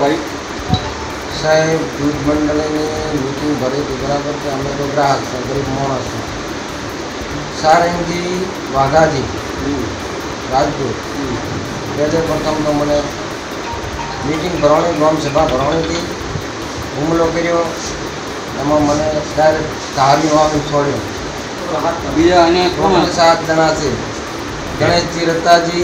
भाई? साहेब दूध मंडळीने मीटिंग भरी હતી બરાબર કે અમે તો ગ્રાહક છે, ગરીબ માણસ છે. સારંગી વાઘાજી રાજદૂત પહેલે પ્રથમ તો મને મીટિંગ ભરવાની ગ્રામ સભા ભરવાની હતી, હુમલો કર્યો. એમાં મને ડાયરેક્ટ ધાર્યું આવીને છોડ્યો. બીજા અને કોણ? 7 જણા છે. ગણેશજી રત્તાજી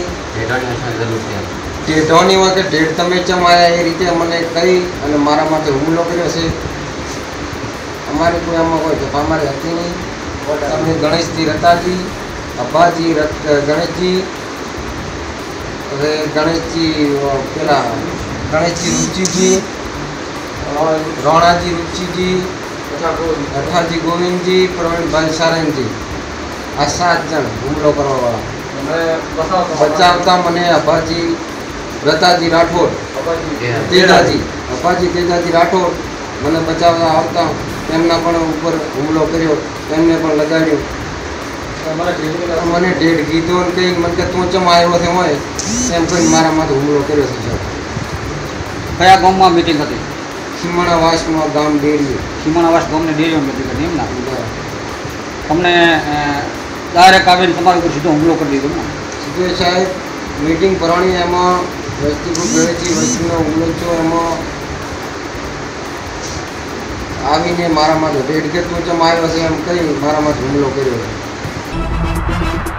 ટેઢોનીમાં કે ઢેઢ તમે ચમ આવ્યા એ રીતે મને કહી અને મારા માટે હુમલો કર્યો છે. અમારી કોઈ આમાં કોઈ જફામારી હતી નહીં. તમે ગણેશજી રત્તાજી, અબ્બાજી ગણેશજી, હવે ગણેશજી પેલા ગણેશજી રુચિજી, રોણાજી રુચિજી, અઠાજી ગોવિંદજી, પ્રવીણભાઈ સારંગજી, આ 7 જણ હુમલો કરવાવાળા. બચાવતા મને અબ્બાજી રતાજી રાઠોડ તેજાજી, અબ્બાજી તેજાજી રાઠોડ મને બચાવતા આવતા તેમના પણ ઉપર હુમલો કર્યો, તેમને પણ લગાડ્યો. મને ઢેઢ કીધો ને કંઈ મને કે તું ચમ આવ્યો છે હોય એમ કહીને મારા માથે હુમલો કર્યો છે. સાહેબ કયા ગામમાં મીટિંગ હતી? ખીમણાવાસમાં ગામ ડેરી. ખીમણાવાસ ગામને ડેરીમાં મીટિંગ હતી એમ ના? તમને ડાયરેક્ટ આવીને તમારા ઉપર સીધો હુમલો કરી દીધો ને? સીધો સાહેબ મીટિંગ ભરવાની, એમાં વસ્તી ખૂબ ગયેલી, વસ્તીનો હુમલો થયો. એમાં આવીને મારા માથે ઢેઢ કે તું ચમ આવ્યો છે એમ કહી મારા માથે હુમલો કર્યો.